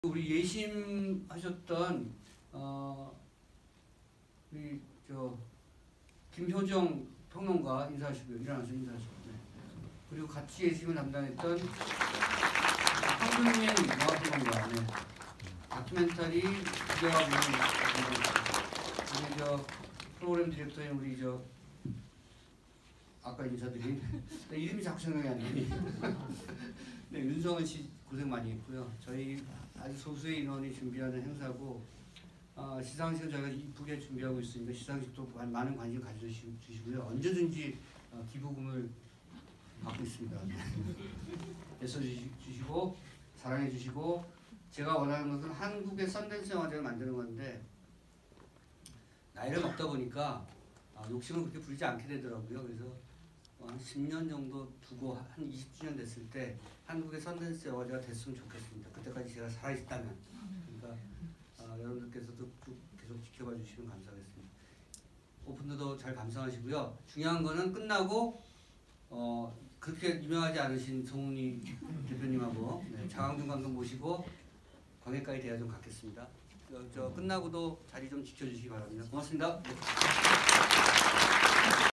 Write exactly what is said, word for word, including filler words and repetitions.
우리 예심 하셨던 어 우리 저 김효정 평론가 인사하시고요. 일어나서 인사하시고. 네. 그리고 같이 예심을 담당했던 황준민 영화평론가. 네. 다큐멘터리 기자하고 우리 저 프로그램 디렉터인 우리 저 아까 인사드린 네, 이름이 자꾸 생각이 안 나네. 네, 윤성은 씨 고생 많이 했고요. 저희 아주 소수의 인원이 준비하는 행사고 어, 시상식은 저희가 이쁘게 준비하고 있으니까 시상식도 많은 관심 가져주시고요. 언제든지 어, 기부금을 받고 있습니다. 애써주시고 사랑해주시고 제가 원하는 것은 한국의 선댄스 영화제를 만드는 건데 나이를 먹다 보니까 어, 욕심을 그렇게 부리지 않게 되더라고요. 그래서 한 십 년 정도 두고 한 이십 주년 됐을 때 한국의 선댄스 영화제가 됐으면 좋겠습니다. 그때까지 제가 살아있다면. 그러니까 어, 여러분들께서도 쭉 계속 지켜봐 주시면 감사하겠습니다. 오픈도도 잘 감상하시고요. 중요한 거는 끝나고 어, 그렇게 유명하지 않으신 송은이 대표님하고 네, 장항준 감독 모시고 광해까지 대화 좀 갖겠습니다. 저, 저 끝나고도 자리 좀 지켜주시기 바랍니다. 고맙습니다.